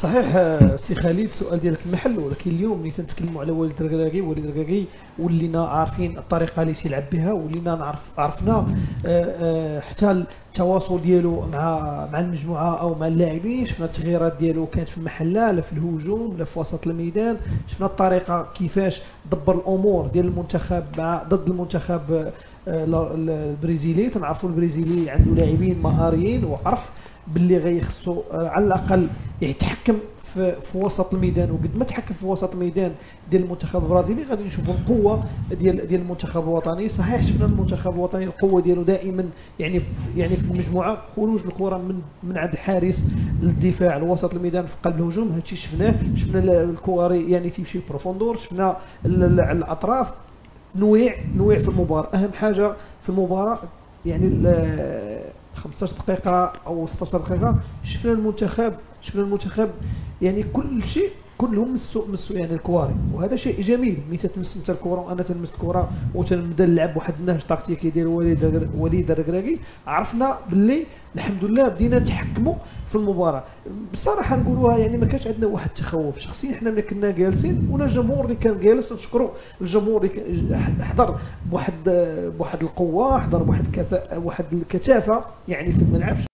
صحيح. سي خالد، السؤال ديالك محل، ولكن اليوم ملي تنتكلموا على وليد ركراكي ولينا عارفين الطريقه اللي تيلعب بها، ولينا عرفنا حتى التواصل ديالو مع المجموعه او مع اللاعبين. شفنا التغييرات ديالو كانت في المحله، لا في الهجوم لا في وسط الميدان. شفنا الطريقه كيفاش دبر الامور ديال المنتخب ضد المنتخب البرازيلي. تنعرفوا البرازيلي عنده لاعبين مهاريين، وعرف باللي غيخصو على الاقل يتحكم في وسط الميدان. وقد ما تحكم في وسط الميدان ديال المنتخب البرازيلي غادي نشوفوا القوه ديال المنتخب الوطني. صحيح شفنا المنتخب الوطني القوه ديالو دائما يعني في المجموعه خروج الكره من عند الحارس للدفاع لوسط الميدان في قلب الهجوم. هادشي شفنا الكور يعني تيمشي بروفوندور. شفنا على الاطراف نويع في المباراه. اهم حاجه في المباراه يعني 15 دقيقة أو 16 دقيقة شفنا المنتخب يعني كل شيء كلهم مسوا يعني الكواري، وهذا شيء جميل. ملي تتمس انت الكره وانا تنمس الكره وتنبدا نلعب واحد النهج تكتيكي ديال وليد الركراكي، عرفنا باللي الحمد لله بدينا نتحكموا في المباراه. بصراحه نقولوها يعني ما كانش عندنا واحد التخوف شخصيا. حنا ملي كنا جالسين ولا الجمهور اللي كان جالس، نشكروا الجمهور اللي حضر بواحد القوه، حضر بواحد الكفاءه، واحد الكثافه يعني في الملعب.